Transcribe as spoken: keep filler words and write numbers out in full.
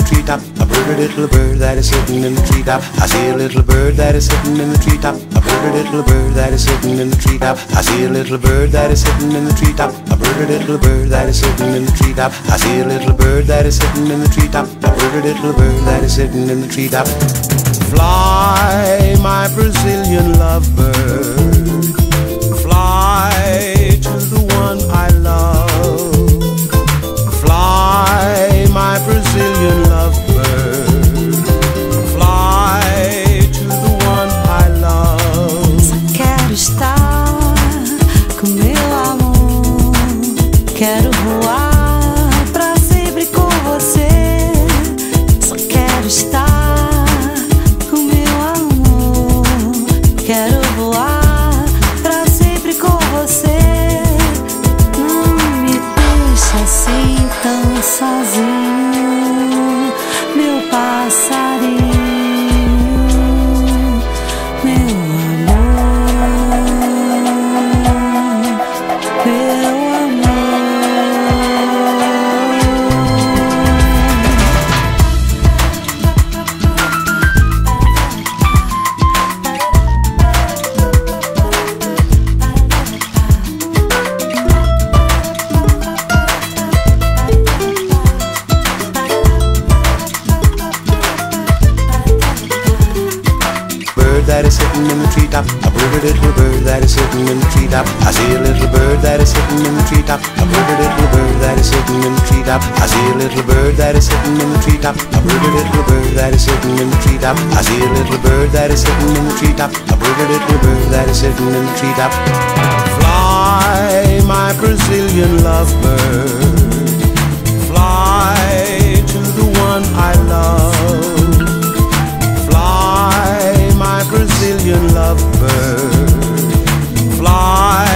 treetop. A pretty little bird that is sitting in the treetop. I see a little bird that is sitting in the treetop. A pretty little bird that is sitting in the treetop. I see a little bird that is sitting in the treetop. A pretty little bird that is sitting in the treetop. I see a little bird that is sitting in the treetop. A pretty little bird that is sitting in the treetop. Fly, my Brazilian lovebird. Fly to the one I love. Fly, my Brazilian lovebird. Fly to the one I love. Só quero estar com meu amor. Quero voar pra sempre com você. Só quero estar com meu amor. Quero voar pra sempre com você. Não me deixa assim tão sozinho, meu passarinho, meu amor, meu amor. That is sitting in the treetop. A pretty little bird that is sitting in the treetop. I see a little bird that is sitting in the treetop. A pretty little bird that is sitting in the treetop. I see a little bird that is sitting in the treetop. A pretty little bird that is sitting in the treetop. I see a little bird that is sitting in the treetop. A pretty little bird that is sitting in the treetop. Fly, my Brazilian lovebird. Fly to the one I love. Fly, my Brazilian lovebird. Fly